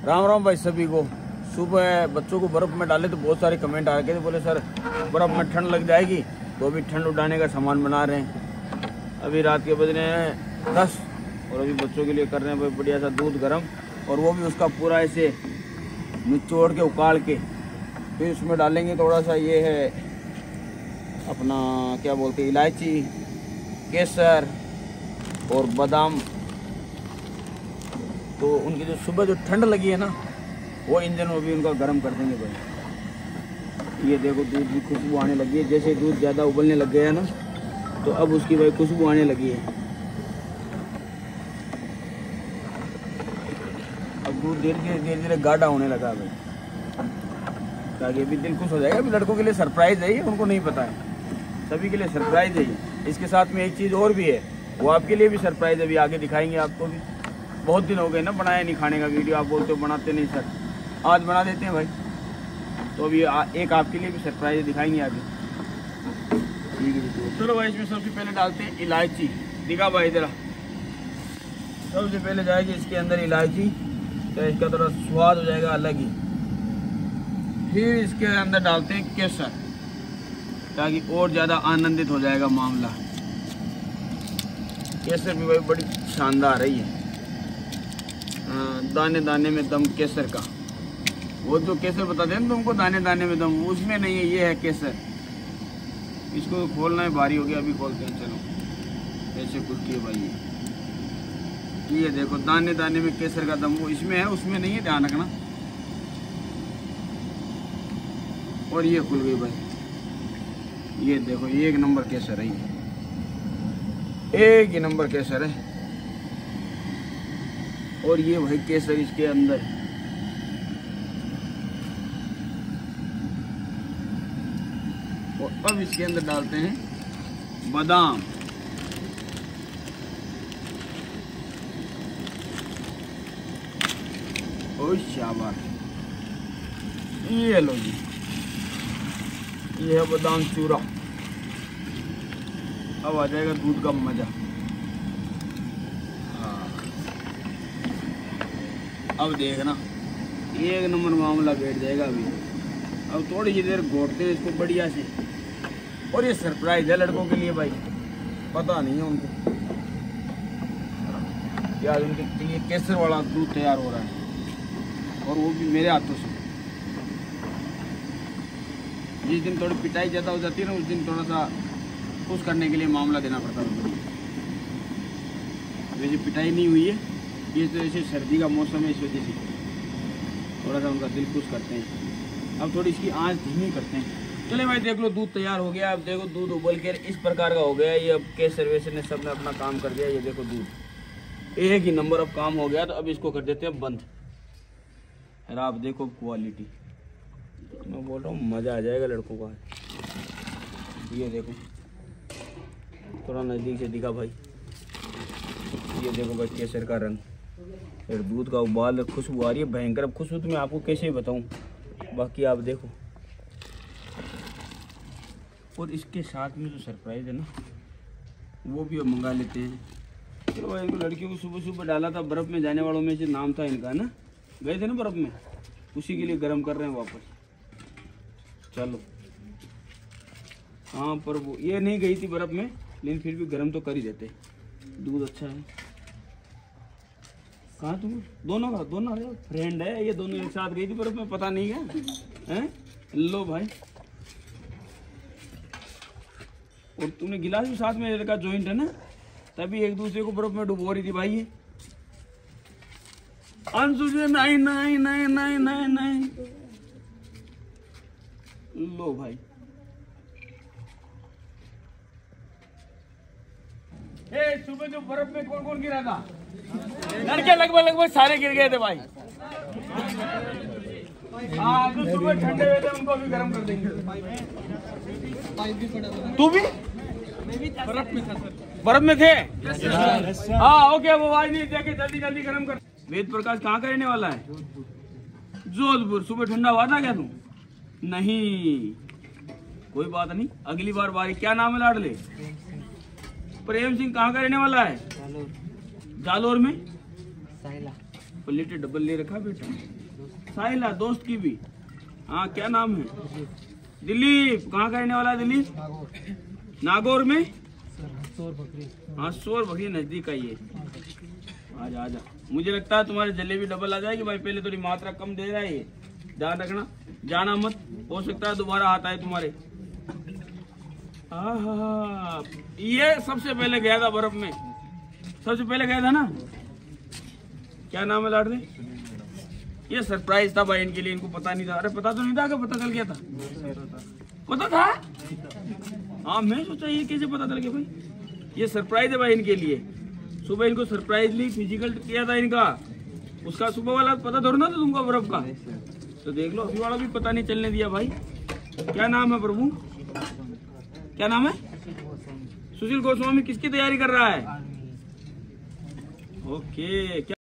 राम राम भाई सभी को। सुबह बच्चों को बर्फ़ में डाले तो बहुत सारे कमेंट आ गए थे, बोले सर बर्फ़ में ठंड लग जाएगी, तो अभी ठंड उठाने का सामान बना रहे हैं। अभी रात के बज रहे हैं 10 और अभी बच्चों के लिए कर रहे हैं भाई बढ़िया सा दूध गर्म, और वो भी उसका पूरा ऐसे निचोड़ के उकाड़ के फिर उसमें डालेंगे थोड़ा सा ये है अपना क्या बोलते हैं इलायची, केसर और बादाम। तो उनकी जो सुबह जो ठंड लगी है ना, वो इंजन में भी उनका गर्म कर देंगे भाई। ये देखो दूध की खुशबू आने लगी है, जैसे दूध ज़्यादा उबलने लग गया है ना, तो अब उसकी भाई खुशबू आने लगी है। अब दूध धीरे धीरे गाढ़ा होने लगा भाई, ताकि अभी दिल खुश हो जाएगा। अभी लड़कों के लिए सरप्राइज़ है ये, उनको नहीं पता है, सभी के लिए सरप्राइज़ है ये। इसके साथ में एक चीज़ और भी है, वो आपके लिए भी सरप्राइज़ है, अभी आगे दिखाएंगे आपको भी। बहुत दिन हो गए ना बनाया नहीं खाने का वीडियो, आप बोलते हो बनाते नहीं सर, आज बना देते हैं भाई। तो अभी एक आपके लिए भी सरप्राइज दिखाएंगे आगे। चलो भाई इसमें सबसे पहले डालते हैं इलायची। दिखा भाई जरा, सबसे पहले जाएगी इसके अंदर इलायची, तो इसका थोड़ा स्वाद हो जाएगा अलग ही। फिर इसके अंदर डालते हैं केसर, ताकि और ज़्यादा आनंदित हो जाएगा मामला। केसर भी भाई बड़ी शानदार है ये, दाने दाने में दम केसर का। वो जो केसर बताते हैं ना तुमको दाने दाने में दम, उसमें नहीं है, ये है केसर। इसको खोलना है, भारी हो गया, अभी खोलते हैं। चलो ऐसे खुलती है भाई ये देखो दाने दाने में केसर का दम, वो इसमें है, उसमें नहीं है, ध्यान रखना। और ये खुल गई भाई, ये देखो ये एक नंबर केसर है, ये एक ही नंबर केसर है। और ये भाई केसर इसके अंदर, और अब इसके अंदर डालते हैं बादाम। ओ शाबाश, ये लो जी, ये है बादाम चूरा। अब आ जाएगा दूध का मजा। अब देखना एक नंबर मामला बैठ जाएगा अभी। अब थोड़ी सी देर घोटते हैं इसको बढ़िया से। और ये सरप्राइज है लड़कों के लिए भाई, पता नहीं है उनको यार, उनके लिए केसर वाला दूध तैयार हो रहा है, और वो भी मेरे हाथों से। जिस दिन थोड़ी पिटाई ज़्यादा हो जाती है ना, उस दिन थोड़ा सा खुश करने के लिए मामला देना पड़ता है। वैसे पिटाई नहीं हुई है, ये तो ऐसे सर्दी का मौसम है, इस वजह से थोड़ा सा उनका दिल खुश करते हैं। अब थोड़ी इसकी आंच धीमी करते हैं। चले भाई देख लो दूध तैयार हो गया। अब देखो दूध उबल के इस प्रकार का हो गया ये। अब केसर वेसर ने सब ने अपना काम कर दिया। ये देखो दूध एक ही नंबर अब काम हो गया। तो अब इसको कर देते हैं बंद। अरे आप देखो क्वालिटी, मैं बोल रहा हूँ मज़ा आ जाएगा लड़कों का। ये देखो थोड़ा नज़दीक से दिखा भाई, ये देखो भाई केसर का रंग, फिर दूध का उबाल, खुशबू आ रही है भयंकर। अब खुशबू तो मैं आपको कैसे बताऊं, बाकी आप देखो। और इसके साथ में जो सरप्राइज है ना, वो भी अब मंगा लेते हैं। चलो भाई इनको लड़कियों को सुबह सुबह डाला था बर्फ़ में जाने वालों में से नाम था इनका ना, गए थे ना बर्फ़ में, उसी के लिए गर्म कर रहे हैं वापस। चलो हाँ, पर वो ये नहीं गई थी बर्फ़ में, लेकिन फिर भी गर्म तो कर ही देते। दूध अच्छा है। कहाँ तुम दोनों फ्रेंड है ये, दोनों एक साथ गई थी बर्फ में, पता नहीं है हैं? लो भाई, और तूने गिलास भी साथ में रखा, जॉइंट है ना, तभी एक दूसरे को बर्फ में डुबो रही थी भाई ये। अंशु जी नहीं नहीं नहीं नहीं नहीं नहीं, लो भाई। सुबह जो बर्फ में कौन कौन गिरा था? लड़के लगभग सारे गिर गए थे भाई। हाँ, जो सुबह ठंडे हुए थे उनको भी गर्म कर देंगे। तू भी बर्फ में था सर? बर्फ में थे? हाँ ओके, वो आवाज नहीं देखे, जल्दी जल्दी गर्म कर। वेद प्रकाश कहाँ का रहने वाला है? जोधपुर। सुबह ठंडा हुआ था क्या तुम? नहीं, कोई बात नहीं, अगली बार बारी। क्या नाम है लाडले? प्रेम सिंह। कहाँ का रहने वाला है? जालोर में। पलेटें डबल ले रखा बेटा। साहिला दोस्त की भी। हाँ क्या नाम है? दिलीप। कहाँ का रहने वाला है दिलीप? नागौर में। हाँ सोर बकरी नजदीक का ही है। आजा आजा। मुझे लगता है तुम्हारे जलेबी डबल आ जाएगी भाई। पहले थोड़ी मात्रा कम दे रहा है ये, ध्यान रखना, जाना मत, हो सकता है दोबारा आता है तुम्हारे। हाँ ये सबसे पहले गया था बर्फ में, सबसे पहले गया था ना। क्या नाम है लाडले? ये सरप्राइज था भाई इनके लिए, इनको पता नहीं था। अरे पता तो नहीं था, पता चल गया था? पता था? हाँ मैं सोचा ये कैसे पता चल गया भाई। ये सरप्राइज है भाई इनके लिए। सुबह इनको सरप्राइजली फिजिकल किया था इनका, उसका सुबह वाला पता थोड़ा ना था तुमको बर्फ का। तो देख लो अभी वाला भी पता नहीं चलने दिया भाई। क्या नाम है प्रभु? क्या नाम है? सुशील गोस्वामी। किसकी तैयारी कर रहा है? ओके।